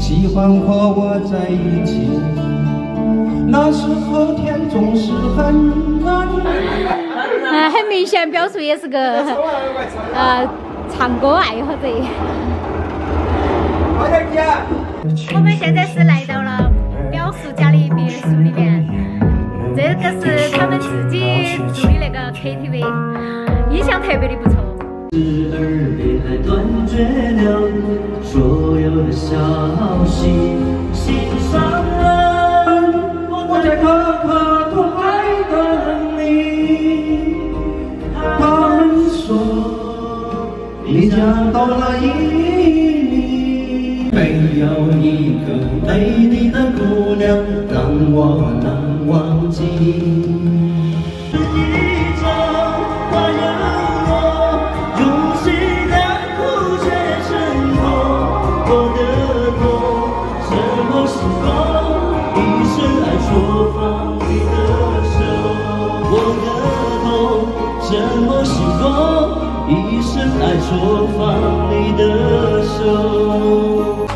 喜欢和我在一起，那时候天总是很蓝。 很明显，表叔也是个唱歌爱好者。我们现在是来到了表叔家的别墅里面，这个是他们自己住的那个 KTV， 音响特别的不错。 耳边还断绝了所有的消息，心上人，我在可可托海等你。他们说你嫁到了伊犁，没有一个美丽的姑娘让我能忘记。说放你的手，我的痛怎么形容？一生爱说放你的手。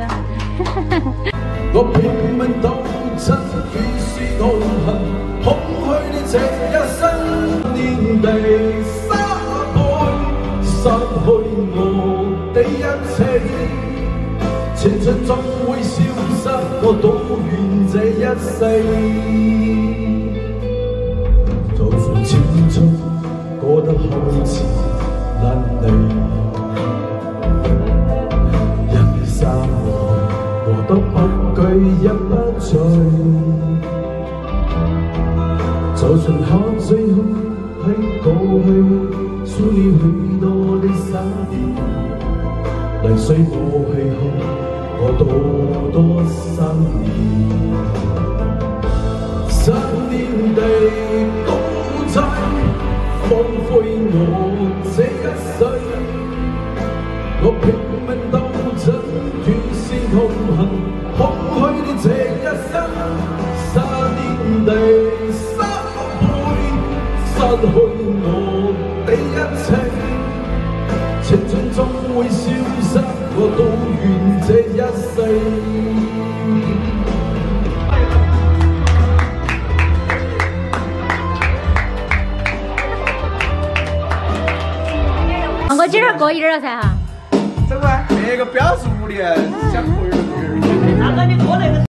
我拼命鬥爭，與是同行，空虛的這一生，天地沙海，失去我的一切。青春總會消失，我賭願這一世。就算青春過得好似爛泥，人生我都不懼也不醉。就算喝醉後喺過去，輸了許多的生意，泥水我氣候。我多生意，山連地都在荒廢我這一世。我拼命鬥爭，與時同行，空虛的這一生，山連地沙背，失去我的一切。青春總會消失，我都願這一世。 放过几首歌一点了噻哈。 走吧，那个表述的想活儿。 那个你多那个。